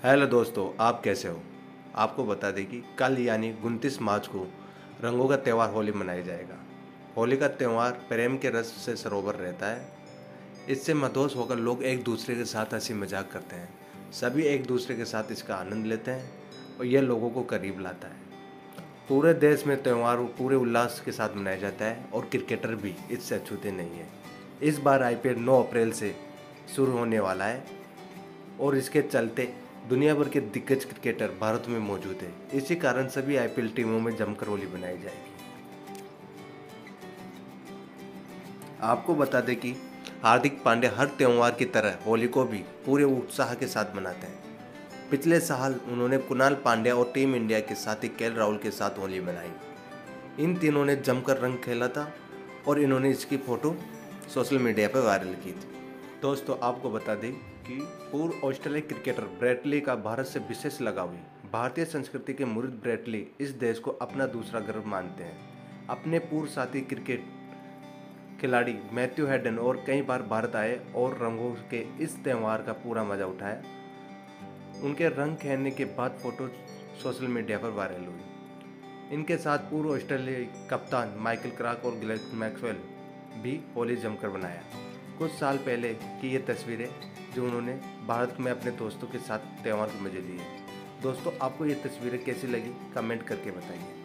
Hello दोस्तों, आप कैसे हो। आपको बता दें कि कल यानी 29 मार्च को रंगों का त्यौहार होली मनाया जाएगा। होली का त्यौहार प्रेम के रस से सरोवर रहता है। इससे मदहोश होकर लोग एक दूसरे के साथ हंसी मजाक करते हैं। सभी एक दूसरे के साथ इसका आनंद लेते हैं और यह लोगों को करीब लाता है। पूरे देश में त्यौहार पूरे उल्लास के साथ मनाया जाता है और क्रिकेटर भी इससे अछूते नहीं है। इस बार आईपीएल 9 अप्रैल से शुरू होने वाला है और इसके चलते दुनिया भर के दिग्गज क्रिकेटर भारत में मौजूद है। इसी कारण सभी आईपीएल टीमों में जमकर होली मनाई जाएगी। आपको बता दें कि हार्दिक पांड्या हर त्यौहार की तरह होली को भी पूरे उत्साह के साथ मनाते हैं। पिछले साल उन्होंने कुणाल पांड्या और टीम इंडिया के साथी केएल राहुल के साथ होली मनाई। इन तीनों ने जमकर रंग खेला था और इन्होंने इसकी फोटो सोशल मीडिया पर वायरल की थी। दोस्तों, आपको बता दें कि पूर्व ऑस्ट्रेलियाई क्रिकेटर ब्रेट ली का भारत से विशेष लगाव है। भारतीय संस्कृति के मुरीद ब्रेट ली इस देश को अपना दूसरा गर्व मानते हैं। अपने पूर्व साथी क्रिकेट खिलाड़ी मैथ्यू हेडन और कई बार भारत आए और रंगों के इस त्यौहार का पूरा मजा उठाया। उनके रंग खेलने के बाद फोटो सोशल मीडिया पर वायरल हुई। इनके साथ पूर्व ऑस्ट्रेलियाई कप्तान माइकल क्लार्क और ग्लेन मैक्सवेल भी होली जमकर बनाया। कुछ साल पहले की ये तस्वीरें जो उन्होंने भारत में अपने दोस्तों के साथ त्यौहार के मजे लिए। दोस्तों, आपको ये तस्वीरें कैसी लगी कमेंट करके बताइए।